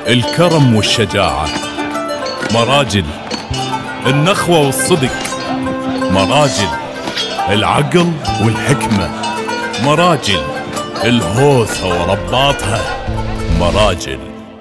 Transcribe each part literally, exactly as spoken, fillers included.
الكرم والشجاعة، مراجل النخوة والصدق، مراجل العقل والحكمة، مراجل الهوثة ورباطها، مراجل.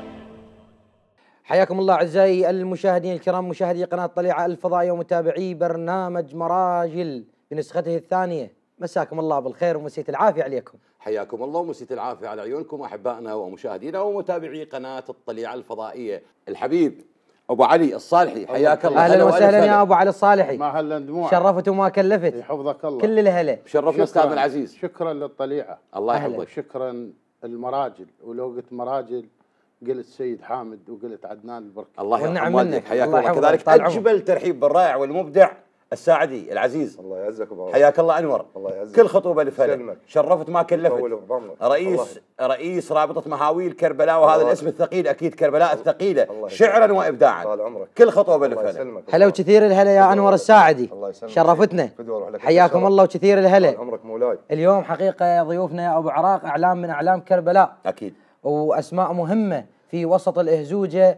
حياكم الله أعزائي المشاهدين الكرام، مشاهدي قناة طليعة الفضائية ومتابعي برنامج مراجل بنسخته الثانية. مساكم الله بالخير ومسية العافية عليكم. حياكم الله ومسية العافية على عيونكم أحبائنا ومشاهدينا ومتابعي قناة الطليعة الفضائية. الحبيب أبو علي الصالحي، حياك الله. أهلا وسهلا يا أبو علي الصالحي. ما هلا دموع، شرفت وما كلفت. يحفظك الله. كل الهلا. شرفنا أستاذنا العزيز. شكرا للطليعة. الله يحفظك. شكرا المراجل، ولو قلت مراجل قلت سيد حامد وقلت عدنان البركي. الله يرحم والديك، حياك الله. كذلك أجمل ترحيب بالرائع والمبدع الساعدي العزيز. الله يعزك ابو حياك الله انور. الله يعزك. كل خطوه لفلك، شرفت ما كلفت. رئيس الله. رئيس رابطه مهاويل كربلاء، وهذا الاسم الثقيل اكيد، كربلاء الثقيله شعرا وابداعا. طال عمرك. كل خطوه بلفلك. هلا وكثير الهلا يا انور الساعدي، شرفتنا. حياكم الله وكثير الهلا. عمرك مولاي. اليوم حقيقه ضيوفنا يا ابو عراق اعلام من اعلام كربلاء، اكيد، واسماء مهمه في وسط الاهزوجه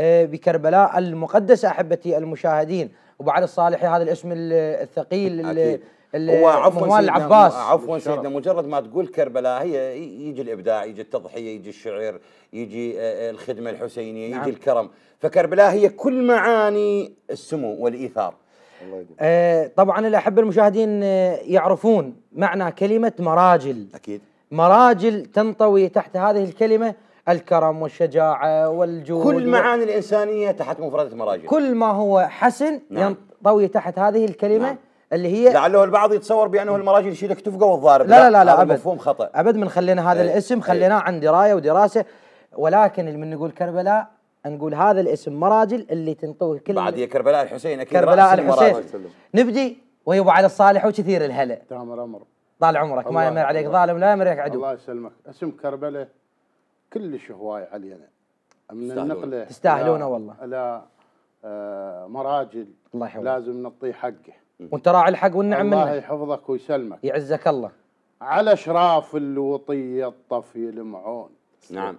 بكربلاء المقدسه احبتي المشاهدين. ابو علي الصالحي هذا الاسم الثقيل اللي هو عفوا العباس. عفوا سيدنا، مجرد ما تقول كربلاء هي يجي الابداع، يجي التضحيه، يجي الشعر، يجي الخدمه الحسينيه، يجي نعم. الكرم. فكربلاء هي كل معاني السمو والايثار. الله آه طبعا الاحبه المشاهدين يعرفون معنى كلمه مراجل. اكيد. مراجل تنطوي تحت هذه الكلمه الكرم والشجاعة والجود، كل معاني الإنسانية تحت مفردة مراجل. كل ما هو حسن نعم. ينطوي تحت هذه الكلمة نعم. اللي هي لعله البعض يتصور بأنه المراجل يشيلك تفقه والضارب. لا لا لا, لا أبد، مفهوم خطأ. أبد من خلينا هذا ايه الاسم خليناه عن دراية ودراسة، ولكن من نقول كربلاء نقول هذا الاسم مراجل اللي تنطوي كلمة. بعد هي كربلاء الحسين أكيد. كربلاء الحسين. نبدي وهي أبو علي الصالح وكثير الهلا. تامر أمر. طال عمرك، ما يمر عليك ظالم لا يمرك عدو. الله يسلمك. اسم كربلاء كلش هواي علينا من النقله، تستاهلونه والله. لا آه مراجل الله يحفظك، لازم نعطيه حقه، وانت راعي الحق والنعم منه. الله يحفظك ويسلمك، يعزك الله. على شراف الوطيه الطفي المعون. نعم.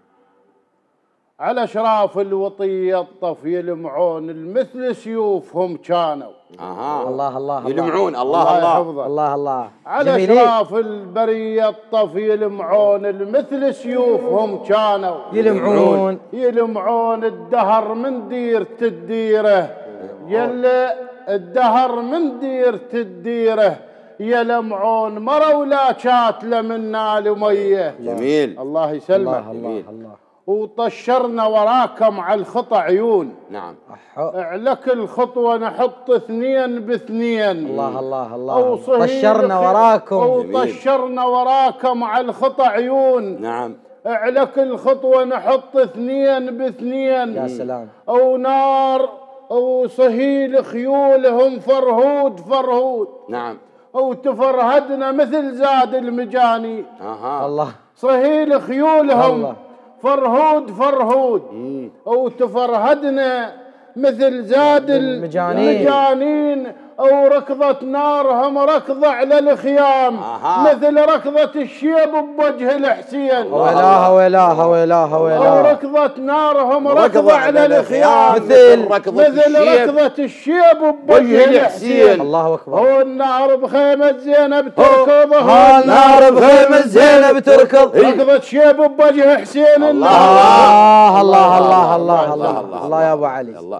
على شراف الوطيه الطفي المعون، المثل سيوفهم كانوا. اها الله الله يلمعون. الله الله الله الله الله. على شراف البريه الطفي المعون، المثل سيوفهم كانوا. يلمعون يلمعون الدهر من دير تديره، يلا الدهر من دير تديره، يلمعون مروا لا كاتله من نال ميه. جميل. الله يسلمك. الله الله, الله. وطشرنا وراكم على الخطى عيون. نعم. على كل خطوه نحط اثنين باثنين. الله الله الله. طشرنا وراكم. وطشرنا وراكم على الخطى عيون. نعم. على كل خطوه نحط اثنين باثنين. يا سلام. او نار او صهيل خيولهم فرهود فرهود. نعم. او تفرهدنا مثل زاد المجاني. اها. الله. صهيل خيولهم الله. فرهود فرهود. مم. او تفرهدنا مثل زاد المجانين، او ركضة نارهم ركضة على الخيام. آه. مثل ركضة الشيب بوجه الحسين. ولاها ولاها ولاها ولاها. او ركضة نارهم ركضة على الخيام. مثل ركضة مثل ركضة الشيب بوجه الحسين. الله اكبر. هو النار بخيمة زينب تركض، ها النار بخيمة زينب تركض، ركضة شيب بوجه حسين. الله الله الله الله الله الله يا ابو علي. الله.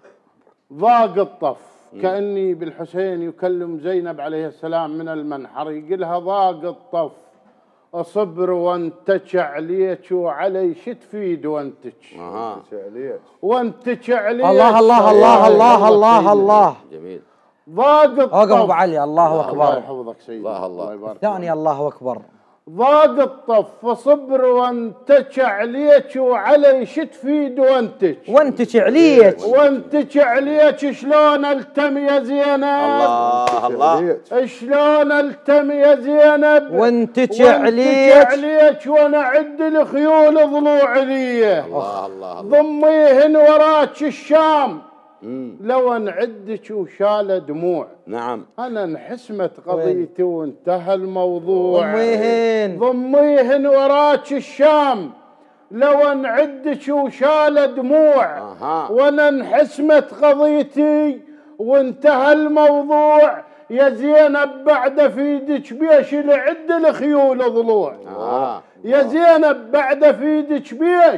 ضاق الطف كأني بالحسين يكلم زينب عليه السلام من المنحر، يقلها ضاق الطف اصبر وانتج عليك وعلي شو تفيد وانتج. اها. وانتج عليك. الله الله الله الله الله الله. جميل. ضاق الطف. اوقف ابو علي. الله اكبر. الله يحفظك سيدي. الله الله. الله ثاني الله اكبر. ضاق الطف فصبر وانتج عليك وعلي شو تفيد وانتج. وانتج عليك. وانتج عليك شلون التم يا زينب. الله الله. شلون التم يا زينب. وانتج عليك. وانتج عليك وانا عد الخيول ضلوع لي. الله الله. ضميهن وراك الشام. لو نعدك وشال دموع. نعم. أنا انحسمت قضيتي وانتهى الموضوع. ضميهن ضميهن وراك الشام لو نعدك وشال دموع أها. وانا انحسمت قضيتي وانتهى الموضوع. يا زينب بعد في ايدك بيش لعد الخيول ضلوع. آه. يا زينب بعد في ايدك بيش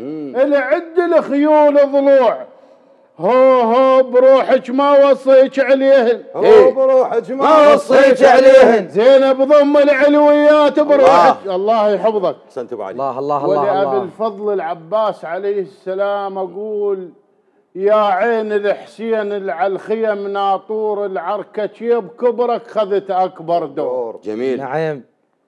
لعد الخيول ضلوع. هو هو بروحك ما وصيك عليهن. هو بروحك ما وصيك عليهن. زينب ضم العلويات بروحك. الله, الله يحفظك. احسنت ابو علي. الله الله الله ولأبي الله. الفضل العباس عليه السلام أقول يا عين الحسين العلخيم ناطور العركة شيب كبرك خذت أكبر دور. جميل. نعم.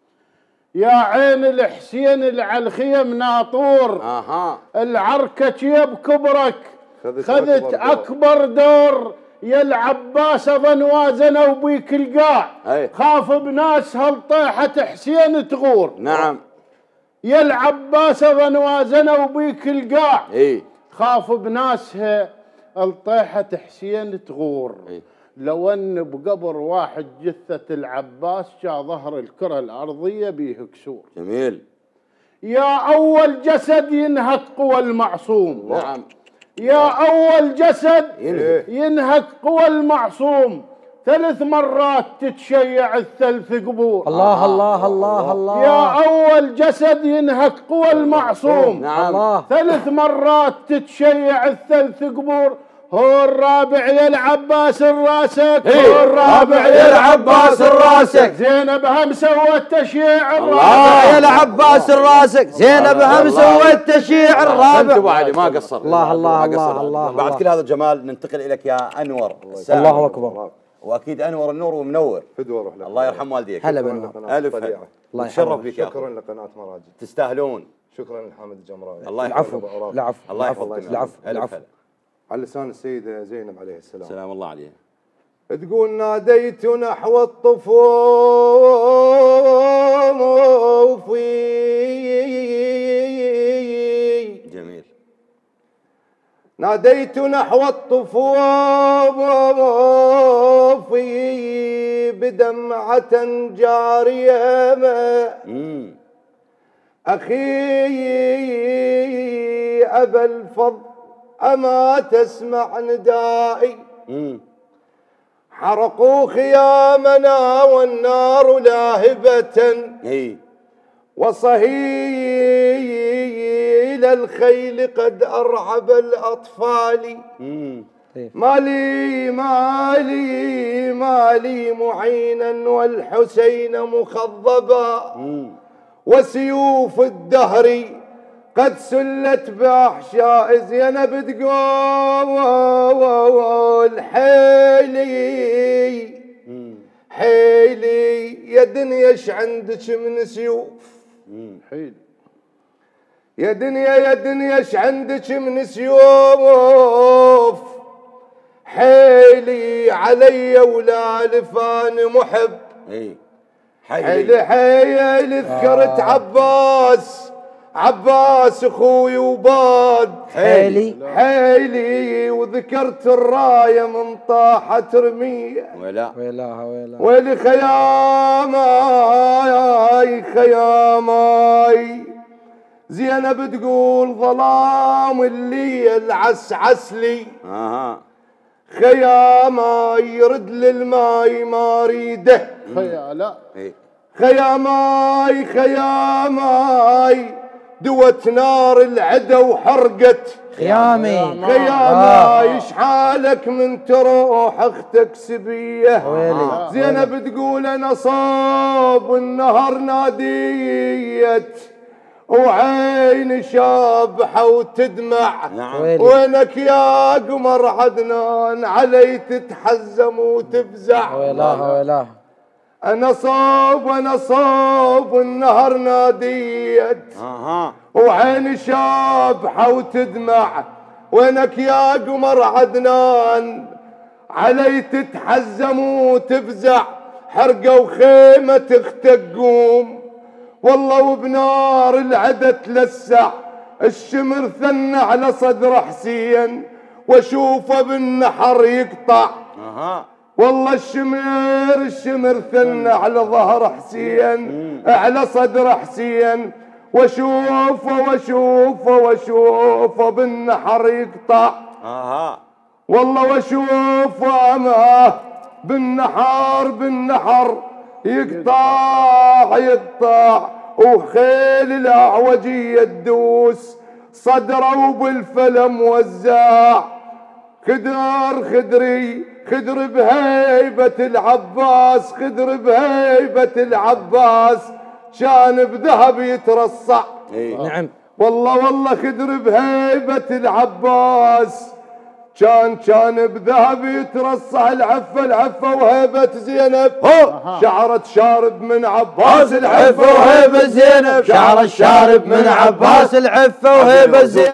يا عين الحسين العلخيم ناطور اها العركة شيب كبرك خذت أكبر دور. يا العباس أظن وازنوا بيك القاع خاف بناس هالطيحة حسين تغور. نعم. يا العباس أظن وازنوا بيك القاع اي خاف بناسها الطيحة حسين تغور. إيه؟ لو ان بقبر واحد جثة العباس جاء ظهر الكرة الأرضية بيه كسور. جميل. يا أول جسد ينهك قوى المعصوم. نعم. يا أول جسد ينهك, ينهك قوى المعصوم. ثلاث مرات تتشيع الثلث قبور. الله الله الله الله. يا أول جسد ينهك قوى المعصوم. نعم. الله. ثلاث مرات تتشيع الثلث قبور. هو الرابع يا العباس الراسك. هو الرابع يا العباس الراسك. زينب هم سوت تشييع الرابع. الله يا العباس الراسك. زينب هم سوت تشييع الرابع. انت ابو علي ما قصر. الله الله الله الله. بعد كل هذا الجمال ننتقل اليك يا انور. الله اكبر. واكيد انور النور ومنور. فدوى روح لك. الله يرحم والديك. هلا بنور. الف الله نتشرف بك يا اخي. شكرا لقناه مراجل. تستاهلون. شكرا لحامد الجمراوي. الله العفو يحفظك. العفو الله يحفظك. العفو العفو. على لسان السيدة زينب عليه السلام. سلام الله عليها. تقول ناديت نحو الطفوف جميل. ناديت نحو الطفوف بدمعة جارية امم أخي أبا الفضل أما تسمع ندائي. امم حرقوا خيامنا والنار لاهبة اي وصهيل الخيل قد أرعب الأطفال. امم مالي مالي مالي معينا والحسين مخضبا وسيوف الدهر قد سلت بأحشاء. زينب تقول حيلي حيلي يا دنيا ايش عندك من سيوف. حيل يا دنيا يا دنيا ايش عندك من سيوف. حيلي علي ولا لفان محب. اي حيلي حيلي ذكرت عباس عباس اخوي وباد. حيلي حيلي وذكرت الرايه من طاحت رميه. ولا ويلاها ويلاها. ويلي خياماي خياماي. زينب تقول ظلام اللي العسعس لي. اها خياماي يرد للماي ما ريده. خيالا اي خياماي خياماي دوت نار العدا وحرقت خيامي. خياماي ايش حالك من تروح اختك سبيه. ويلي. زينب تقول انا صاب النهر ناديت وعين شابحه وتدمع. نعم. ويلي. وينك يا قمر عدنان علي تتحزم وتفزع. ويلاها ويلاها. أنا صوب أنا صوب النهر ناديت اها وعين شابحة وتدمع. وينك يا قمر عدنان علي تتحزم وتفزع. حرقة وخيمة اختك قوم والله وبنار العدا تلسع. الشمر ثنى على صدر حسين واشوفه بالنحر يقطع. اها والله الشمر الشمر ثنى على ظهر حسين على صدر حسين واشوفه واشوفه واشوفه بالنحر يقطع. اها والله واشوفه امه بالنحر بالنحر يقطع يقطع، وخيل الاعوجيه تدوس صدره وبالفلم وزاع. خدر خدري خدر بهيبة العباس، خدر بهيبة العباس كان بذهب يترصع. إيه. نعم والله والله خدر بهيبة العباس كان كان بذهب يترصع. العفة العفة وهيبة زينب شعرت شارب من عباس. العفة وهيبة زينب شعرت شارب من عباس. العفة وهيبة زينب.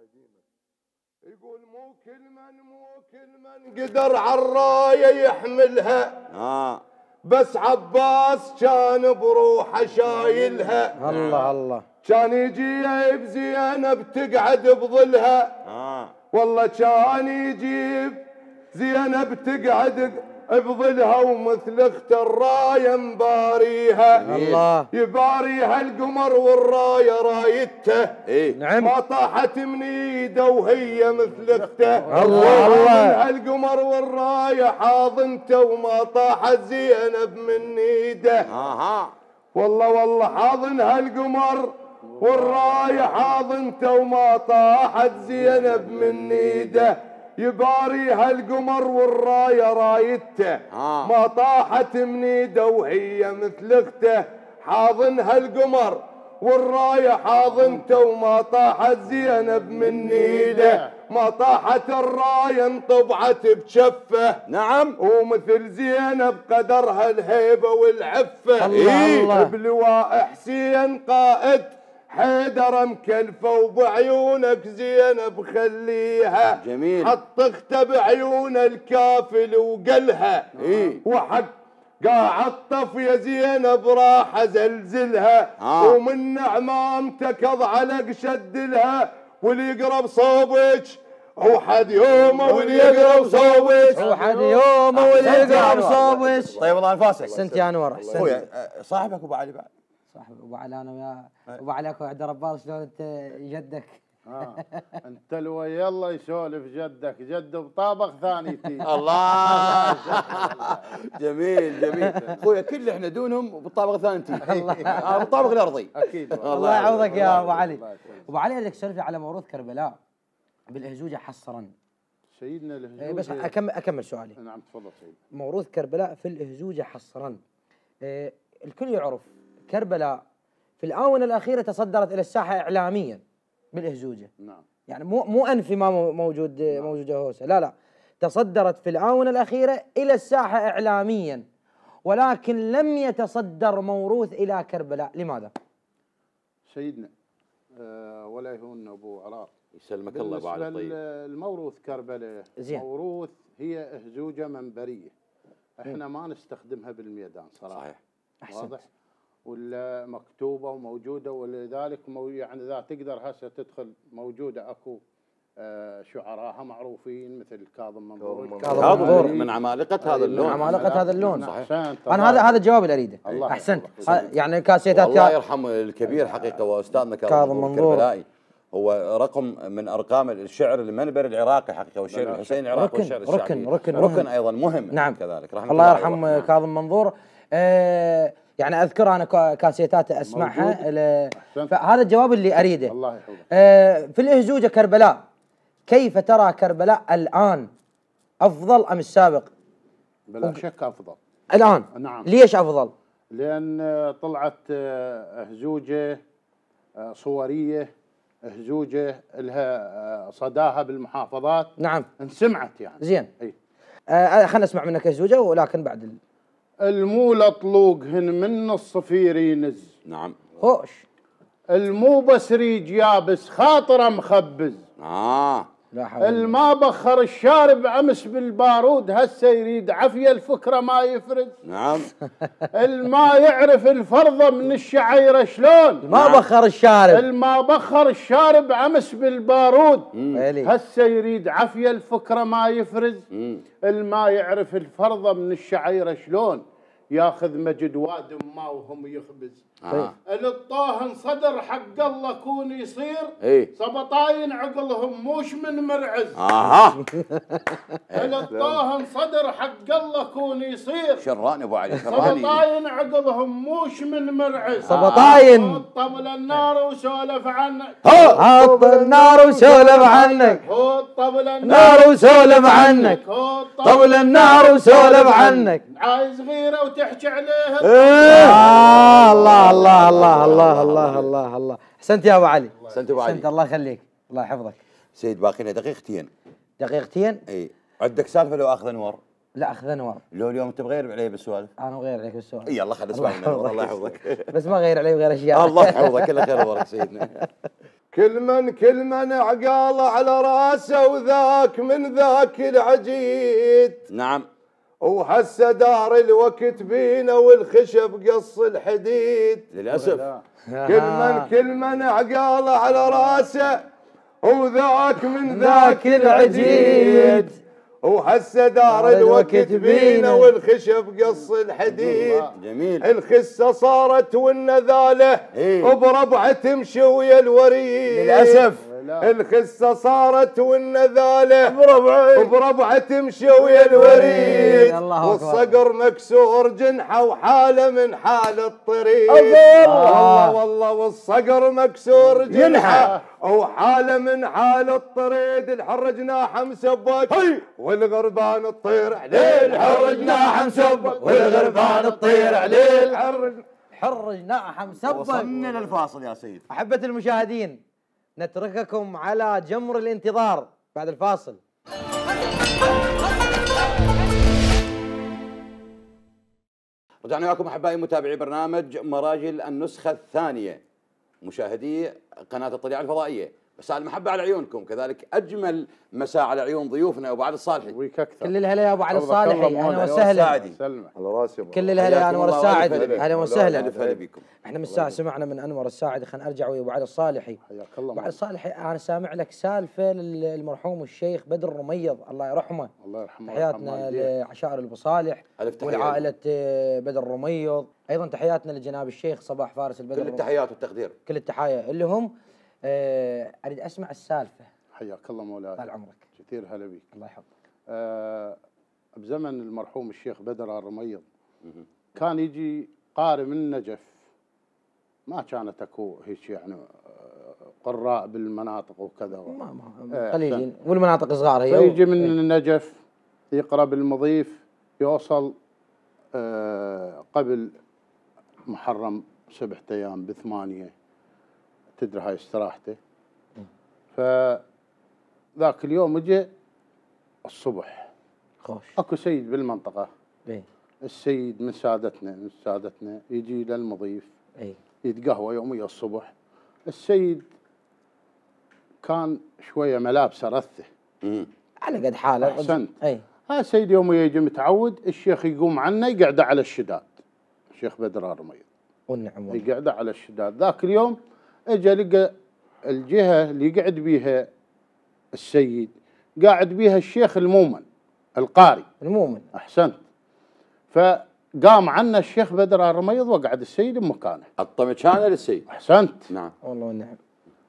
يقول مو كل من مو كل من قدر عالراية يحملها، اه بس عباس كان بروحه شايلها. الله الله. كان يجي يجيب زينب تقعد بظلها. اه والله كان يجيب زينب تقعد بظلها، ومثل اخت الرايه مباريها. الله. يباريها القمر والرايه رايته. ايه نعم. ما طاحت من ايده وهي مثل اخته. الله الله. القمر والرايه حاضنته، وما طاحت زينب من ايده. اها والله والله حاضنها القمر والرايه حاضنته، وما طاحت زينب من ايده. يباريها القمر والرايه رايته. آه. ما طاحت من ايده وهي مثل اخته. حاضنها القمر والرايه حاضنته، وما طاحت زينب من ايده. ما طاحت الرايه انطبعت بشفه. نعم ومثل زينب قدرها الهيبه والعفه. الله إيه الله. بلواء حسين قائد حيدر مكلفه، وبعيونك زينب خليها. جميل. حط اخته بعيون الكافل وقلها. إيه. وحق قاع الطف يا زينب راح زلزلها. آه. ومن عمامتك اضعلق شدلها، واللي يقرب صوبك وحد يومه واللي يقرب صوبك. وحد يوم واللي يقرب صوبش. طيب الله انفاسك. احسنت يا انور احسنت. اخويا آه، صاحبك ابو علي بعد صاحبي ابو علي انا وياه ابو علي اكو عبد الرباط شلون انت جدك؟ آه. انت لو يلا يسولف جدك جد بطابق ثاني تي. الله جميل جميل اخويا كل اللي احنا دونهم بالطابق الثاني انت آه، بالطابق الارضي اكيد الله يعوضك يا ابو علي. ابو علي اريدك تسولف على موروث كربلاء بالهزوجه حصرا. سيدنا إيه الهزوجه. بس اكمل اكمل سؤالي. نعم تفضل سيدي. موروث كربلاء في الهزوجه حصرا. إيه الكل يعرف كربلاء في الاونه الاخيره تصدرت الى الساحه اعلاميا بالهزوجه. نعم. يعني مو مو انفي ما موجود موجوده هوسه، لا لا، تصدرت في الاونه الاخيره الى الساحه اعلاميا، ولكن لم يتصدر موروث الى كربلاء، لماذا؟ سيدنا آه ولا يهون ابو عراق. يسلمك الله ابو علي. بالنسبه طيب الموروث كربلاء زين. موروث هي اهزوجه منبريه، احنا ما نستخدمها بالميدان صراحه. صحيح. أحسنت. واضح. ولا مكتوبه وموجوده، ولذلك مو يعني اذا تقدر هسه تدخل موجوده اكو آه شعراءها معروفين مثل كاظم منظور. كاظم منظور من عمالقه هذا اللون. من عمالقه هذا اللون. صحيح. انا هذا هذا الجواب اللي اريده. الله احسنت. يحفظك. يعني كاسيتات الله يرحم الكبير حقيقه واستاذنا كاظم كاظم منظور. منظور كربلائي. هو رقم من ارقام الشعر المنبري العراقي حقيقه، والشعر الحسيني العراقي ركن والشعر الشعبي. ركن ركن ركن مهم. ايضا مهم. نعم كذلك رحمه الله الله يرحم عليه. كاظم منظور. آه يعني اذكر انا كا- كاسيتاته اسمعها. ل- فهذا الجواب اللي اريده. الله يحفظك. آه في الهزوجه كربلاء، كيف ترى كربلاء الان؟ افضل ام السابق؟ بلا شك افضل الان. نعم. ليش افضل؟ لان طلعت هزوجه صوريه، هزوجه لها صداها بالمحافظات. نعم انسمعت يعني. زين. اي آه خلينا نسمع منك هزوجه، ولكن بعد ال... المولى طلوقهن من الصفير ينز، نعم. خوش. المو بس ريج يابس خاطره مخبز، اه لا حول ولا قوة. الما بخر الشارب امس بالبارود هسه يريد عفيه الفكره ما يفرز، نعم. الما يعرف الفرضه من الشعيره شلون، ما بخر الشارب. الما بخر الشارب امس بالبارود ويلي. هسه يريد عفيه الفكره ما يفرز، مم. الما يعرف الفرضه من الشعيره شلون، ياخذ مجد واد ما وهم يخبز. آه. الطاهن صدر حق الله كون يصير اي سبطاين عقلهم موش من مرعز. اها الطاهن صدر حق الله كون يصير شراني ابو علي شراني. سبطاين عقلهم موش من مرعز. سبطاين طبل النار وسولف عنك. حط النار وسولف عنك. طبل النار وسولف عنك. طبل النار وسولف عنك. عايز غيره وتحكي عليه. آه الله الله الله الله الله الله الله. احسنت يا ابو علي. احسنت ابو علي. احسنت الله يخليك الله يحفظك. سيد باقي لنا دقيقتين. دقيقتين؟ اي عندك سالفه لو اخذ انور؟ لا اخذ انور. لو اليوم انت بغير علي بالسوالف؟ انا بغير عليك بالسؤال. يلا خذ اسمع من انور الله يحفظك. بس ما غير علي بغير اشياء. الله يحفظك كل خير وبركه سيدنا. كل من كل من عقاله على راسه وذاك من ذاك العجيد. نعم. وهسه دار الوقت بينا والخشب قص الحديد. للاسف. كل من كل من عقاله على راسه وذاك من ذاك العجيد. وهسه دار الوقت بينا والخشب قص الحديد. جميل. الخسه صارت والنذاله إيه؟ بربعه تمشي ويا الوريد. للاسف. الخسه صارت والنذاله بربعه بربعه تمشي ويا الوريد. والصقر مكسور جنحه وحاله من حال الطريق. والله والله والصقر مكسور جنحه وحاله من حال الطريد. الحر جناحه مسبق والغربان تطير عليه. الحر جناحه مسبق والغربان تطير عليه. الحر حر جناحه مسبق. وصلنا للفاصل يا سيد. أحبة المشاهدين نترككم على جمر الانتظار بعد الفاصل. رجعنا لكم احبائي متابعي برنامج مراجل النسخه الثانيه مشاهدي قناه الطليعه الفضائيه. مساء المحبه على عيونكم، كذلك اجمل مساء على عيون ضيوفنا ابو علي الصالحي. ويك اكثر. كل الهلا يا ابو علي الصالحي اهلا وسهلا. على راسي. كل الهلا يا انور الساعدي اهلا وسهلا. هلا بكم. احنا من ساعه سمعنا من انور الساعدي. خلينا ارجع ويا ابو علي الصالحي. حياك الله. ابو علي الصالحي انا سامع لك سالفه للمرحوم الشيخ بدر الرميض الله يرحمه. الله يرحمه. تحياتنا لعشائر ابو صالح والعائله بدر الرميض. ايضا تحياتنا لجناب الشيخ صباح فارس البدر. كل التحيات والتقدير. كل التحايا اللي هم آه اريد اسمع السالفه. حياك الله مولاي. طال عمرك. كثير هلا بيك. الله يحفظك. آه بزمن المرحوم الشيخ بدر الرميض كان يجي قارئ من النجف. ما كانت اكو هيك يعني قراء بالمناطق وكذا. ما ما قليلين والمناطق صغار هي. فيجي من النجف يقرا بالمضيف يوصل آه قبل محرم سبعة ايام بثمانيه. تدري هاي استراحته. فذاك اليوم اجى الصبح. خوش. اكو سيد بالمنطقه. اي. السيد من سادتنا من سادتنا يجي للمضيف. اي. يتقهوى يوميا الصبح. السيد كان شويه ملابسه رثه. امم على قد حاله. احسنت. اي. ها السيد يوميا يجي متعود الشيخ يقوم عنه يقعد على الشداد. الشيخ بدر الرميض. والنعم والله. يقعد على الشداد. ذاك اليوم اجى لقى الجهه اللي يقعد بيها السيد قاعد بيها الشيخ المومن القاري. المومن. احسنت. فقام عنا الشيخ بدر الرميض وقعد السيد بمكانه. الطمكانه للسيد. احسنت. نعم. والله والنعم.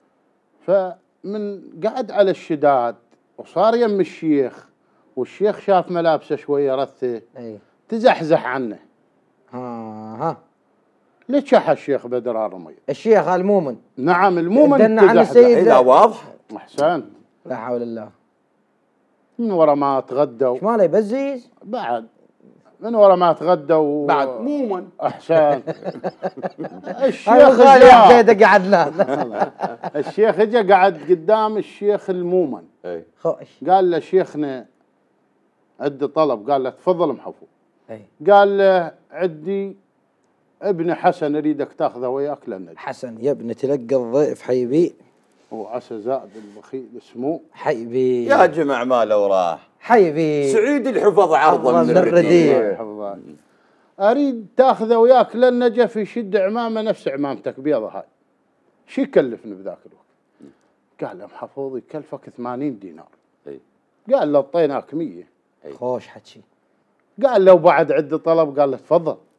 فمن قعد على الشداد وصار يم الشيخ والشيخ شاف ملابسه شويه رثه. اي. تزحزح عنه. ها ها. لتشح الشيخ بدر الرميض. الشيخ المومن. نعم المومن دنا عن السيد. لا واضح. احسنت. لا حول الله. من ورا ما تغدوا. ايش ماله يبزيز؟ بعد من ورا ما تغدوا. بعد مومن. احسن. الشيخ غالي حديده قعد لا. الشيخ اجى قعد قدام الشيخ المومن. اي. خوش. قال له شيخنا عندي طلب. قال له تفضل محفوظ. اي. قال له عندي ابن حسن اريدك تاخذه وياك للنجف. حسن يا ابن تلقى الضيف حيبي. وعسى زائد البخيل اسمه حيبي. يا جمع ما لو راح. حيبي. سعيد الحفظ عرضه من الرديف. اريد تاخذه وياك للنجف يشد عمامه نفس عمامتك بيضه هاي. شو يكلفني بذاك الوقت؟ قال له محفوظ يكلفك ثمانين دينار. اي. قال له اعطيناك مية. خوش حكي. قال له وبعد عندي طلب. قال له تفضل.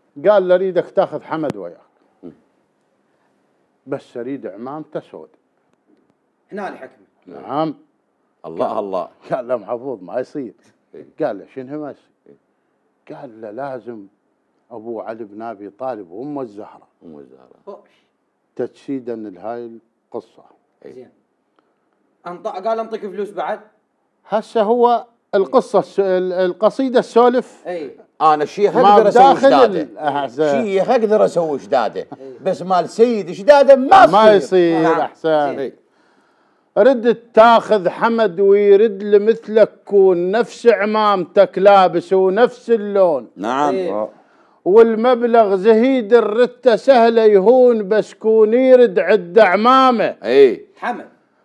قال له اريدك تاخذ حمد وياك، بس اريد عمامته سود. هنا الحكمه. نعم. الله الله. قال له محفوظ ما يصير. قال له شنو ما يصير؟ قال له لازم ابو علي بن ابي طالب وامه الزهراء ام الزهراء تجسيدا لهاي القصه. زين. انطق قال انطيك فلوس بعد؟ هسه هو القصه الس... القصيده السولف. اي انا الشيخ اقدر اسوي شداده، احسن شيخ اقدر اسوي شداده، بس مال سيد شداده ما يصير. ما يصير. نعم. احسن. ردت تاخذ حمد ويرد لمثلك كون نفس عمامتك لابس ونفس اللون. نعم. إيه. والمبلغ زهيد الرته سهله يهون، بس كون يرد عد عمامه. اي حمد.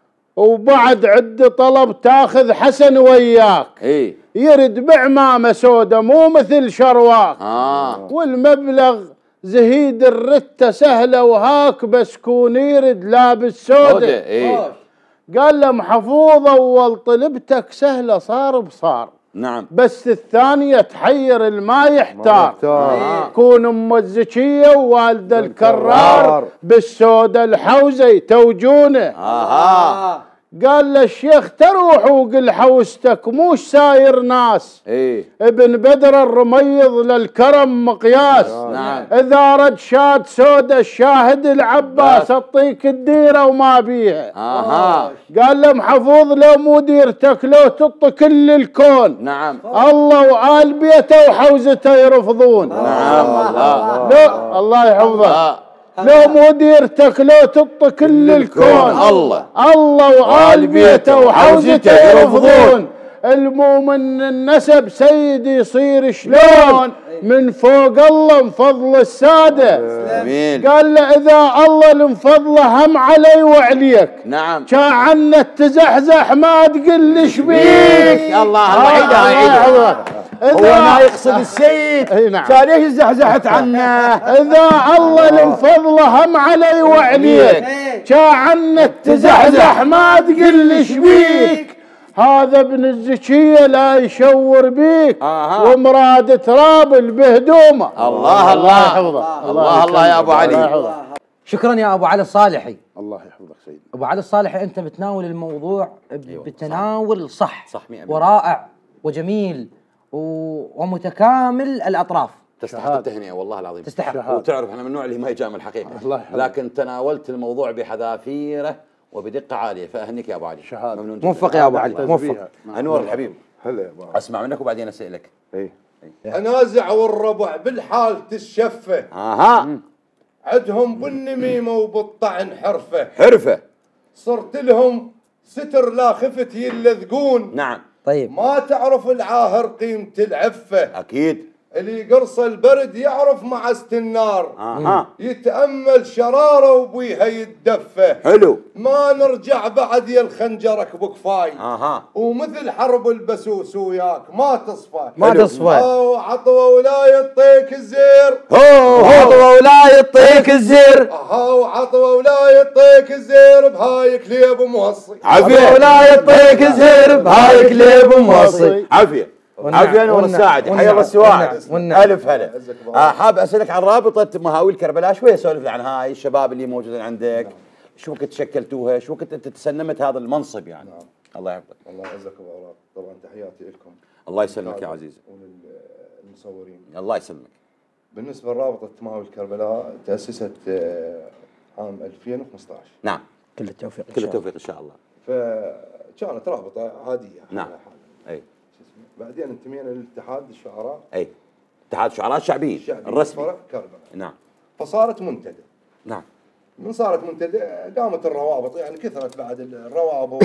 وبعد عد طلب تاخذ حسن وياك. اي يرد بعمامه سوده مو مثل شرواك. اه والمبلغ زهيد الرته سهله وهاك، بس كون يرد لابس سوده. اي قال له محفوظ اول طلبتك سهله صار بصار، نعم. بس الثانيه تحير الما يحتار. آه. كون ام الزكيه ووالده الكرار الكرار. بالسوده الحوزه يتوجونه. اها. قال له الشيخ تروح وقل حوستك موش ساير ناس. اي ابن بدر الرميض للكرم مقياس. نعم. اذا رد شاد سوده الشاهد العباس اعطيك الديره وما بيها. اها. قال له محفوظ لو مو ديرتك لو تط كل الكون. نعم. الله وآل بيته وحوزته يرفضون. نعم. الله لو الله يحفظه. آه. لو مو ديرتك لو تط كل الكون. الله الله وآل بيته وحوزته يرفضون. المؤمن النسب سيد يصير شلون؟ من فوق الله مفضل الساده. جميل. قال له اذا الله المفضله هم علي وعليك. نعم. كان عنا تزحزح ما تقل ليش بيك. الله الله عيدها عيدها. هو ما يقصد السيد. اي نعم. كان ليش زحزحت عنه؟ اذا الله المفضله هم علي وعليك، كان عنا تزحزح ما تقل ليش بيك. هذا ابن الزكيه لا يشور بيك. آه. ومراد ترابل بهدومه. الله الله يحفظه. الله الله يا ابو علي. شكرا يا ابو علي الصالحي. الله يحفظك سيدي. ابو علي الصالحي انت بتناول الموضوع بتناول صح, صح مئة بالمئة. ورائع وجميل ومتكامل الاطراف. تستحق التهنئه والله العظيم. تستحق. وتعرف انا من النوع اللي ما يجامل الحقيقه. الله يحفظك. لكن تناولت الموضوع بحذافيره وبدقه عاليه، فاهنيك يا ابو علي. شهادة. ممنون جدا. موفق يا ابو علي موفق. انور الحبيب هلا يا ابو اسمع منك وبعدين اسالك. اي انازع والربع بالحال تشفه، اها. عدهم بالنميمه وبالطعن حرفه، حرفه. صرت لهم ستر لا خفت يلذقون. نعم. طيب ما تعرف العاهر قيمة العفة، اكيد. اللي قرص البرد يعرف معست النار. اها. يتأمل شرارة وبيها يتدفى. حلو. ما نرجع بعد يا الخنجرك بكفاي. اها. ومثل حرب البسوس وياك ما تصفى. ما تصفى. أو عطوة ولا يعطيك الزير. هو عطوة ولا يعطيك الزر. هاو عطوة ولا يعطيك الزير بهاي كليب موصي. عافية. ولا يعطيك الزر بهاي كليب موصي. عافية. عافية نور الساعد. حيا الله السواعد. الف هلا. آه حاب اسالك عن رابطة مهاويل كربلاء، شوية سولف لي عن هاي الشباب اللي موجودين عندك. شو وقت شكلتوها؟ شو وقت انت تسنمت هذا المنصب يعني؟ نعم. الله يحفظك. الله يعزك ابو عراق، طبعا تحياتي لكم. الله يسلمك يا عزيزي. وللمصورين. الله يسلمك. بالنسبة لرابطة مهاويل كربلاء تأسست عام ألفين وخمسة عشر. نعم. كل التوفيق. كل التوفيق ان شاء الله. فكانت رابطة عادية. نعم. اي. بعدين انتمينا للاتحاد الشعراء. اي. اتحاد الشعراء الشعبيين الرسمي. فرع كربلاء. نعم. فصارت منتدى. نعم. من صارت منتدى قامت الروابط، يعني كثرت بعد الروابط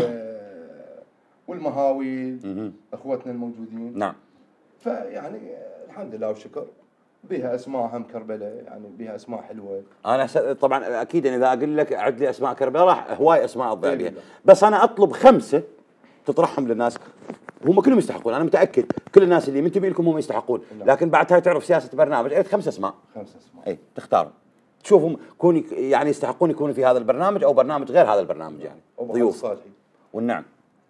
والمهاويل اخوتنا الموجودين. نعم. فيعني الحمد لله والشكر بها اسماء هم كربلاء، يعني بها اسماء حلوه. انا س... طبعا اكيد اذا اقول لك اعد لي اسماء كربلاء راح هواي اسماء اضيع بها، بس انا اطلب خمسه تطرحهم للناس، هم كلهم يستحقون، انا متاكد كل الناس اللي منتمي لكم هم يستحقون، لكن بعد هاي تعرف سياسه برنامج عد خمس اسماء. خمس اسماء. اي تختارهم تشوفهم كون يعني يستحقون يكونوا في هذا البرنامج او برنامج غير هذا البرنامج يعني. أبو ضيوف. الصالحي. والنعم.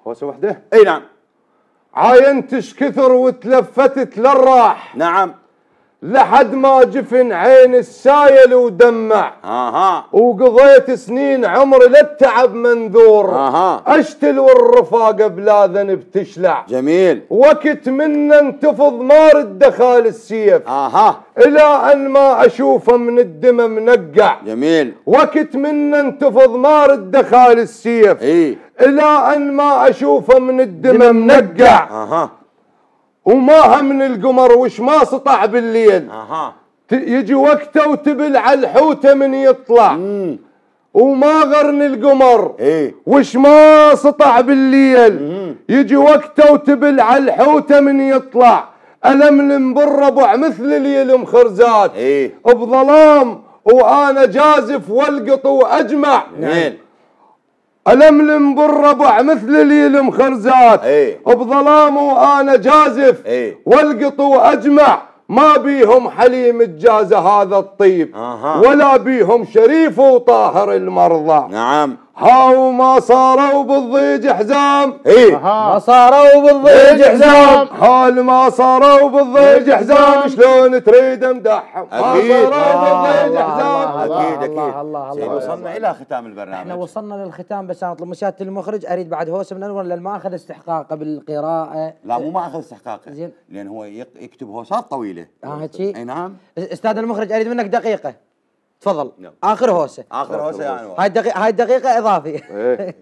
هوسه وحده. اي نعم. عاينتش كثر وتلفتت للراح، نعم. لحد ما جفن عين السايل ودمع. اها. وقضيت سنين عمري للتعب منذور. اها. اشتل والرفاقه بلا ذنب تشلع. جميل. وقت منا انتفض ما رد خال السيف. اها. الى ان ما اشوفه من الدم منقع. جميل. وقت منا انتفض ما رد خال السيف. اي. الى ان ما اشوفه من الدم منقع. اها. وما من القمر وش ما سطع بالليل. اها. يجي وقته وتبلع الحوته من يطلع. مم. وما غرن القمر ايه وش ما سطع بالليل. مم. يجي وقته وتبلع الحوته من يطلع. ألملم بالربع مثل اليلم خرزات. ايه بظلام وانا جازف والقط واجمع. جميل. ألملم بالربع مثل اليلم خرزات. ايه بظلام وانا جازف ايه والقط واجمع. ما بيهم حليم الجازة هذا الطيب. أها. ولا بيهم شريف وطاهر المرضى. نعم. هاو ما صاروا بالضيج حزام. ايه ما صاروا بالضيج حزام. حال ما صاروا بالضيج حزام. شلون تريد امدحهم؟ ما أكيد. صاروا بالضيج حزام. اكيد الله اكيد. الله زين الله. وصلنا الى ختام البرنامج. احنا وصلنا للختام، بس انا اطلب من سياده المخرج اريد بعد هوسه من انور لان ما اخذ استحقاقه بالقراءه. لا مو ما اخذ استحقاقه، زين. لان هو يق- يكتب هوسات طويله. اه هيك. اي نعم. استاذ المخرج اريد منك دقيقه. تفضل. نعم. اخر هوسه. اخر هوسه يا انور. هاي الدقيقه هاي الدقيقه اضافي. إيه.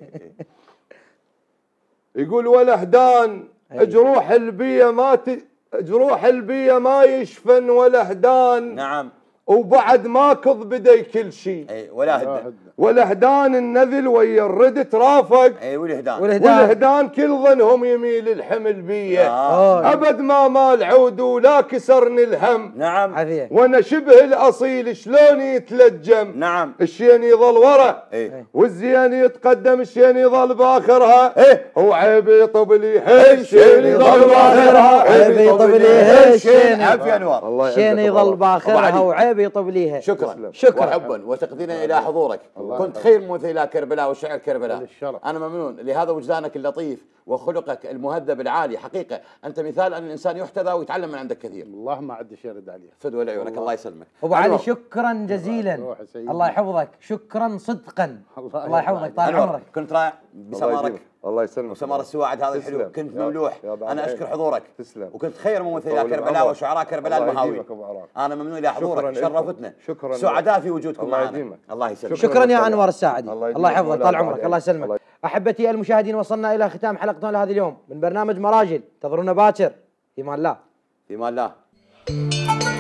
يقول ولهدان جروح البيه ما ت... جروح البيه ما يشفن ولهدان. نعم. وبعد ما كض بدي كل شيء. اي ولا هدى. ولهدان النذل ويا الرد ترافق. اي والهدان. والهدان. والهدان كل ظنهم يميل الحمل بيه. آه. ابد ما مال عود ولا كسرني الهم. نعم. عافيه. وانا شبه الاصيل شلون يتلجم. نعم. الشين يظل ورا ايه والزين يتقدم الشين يظل باخرها. ايه هو عيب يطب لي الشين يظل باخرها. عيب يطب ليها الشين. عافيه انور. الله الشين يعزك يظل الله. باخرها وعيب يطب ليها. شكرا شكرا. وحبا وتقديرا الى حضورك. كنت خير ممثل الى كربلاء وشعر كربلاء. للشرف. انا ممنون لهذا وجدانك اللطيف وخلقك المهذب العالي. حقيقه انت مثال ان الانسان يحتذى ويتعلم من عندك كثير. والله ما عاد يرد عليه. فدوى لعيونك. الله يسلمك. ابو علي أنور. شكرا جزيلا. روح سيدي. الله يحفظك. شكرا صدقا. الله الله يحفظك طال أنور، عمرك. كنت رائع الله بسمارك يديمك. الله يسلمك. وسمار السواعد هذا الحلو. تسلم. كنت يا- مملوح. يا بعد انا عين. اشكر حضورك. تسلم. وكنت خير ممثل طول الى كربلاء العمر. وشعراء كربلاء الله المهاوي. يديمك أبو عراق. انا ممنون الى حضورك. شكراً لكم. شرفتنا. شكراً سعداء في وجودكم الله معنا. يديمك. الله يسلمك. شكرا يا شكراً انور الساعدي. الله الله يديمك. يحفظك طال الله عمرك. الله يسلمك. الله- احبتي المشاهدين وصلنا الى ختام حلقتنا لهذا اليوم من برنامج مراجل. انتظرونا باكر. في امان الله. في امان الله.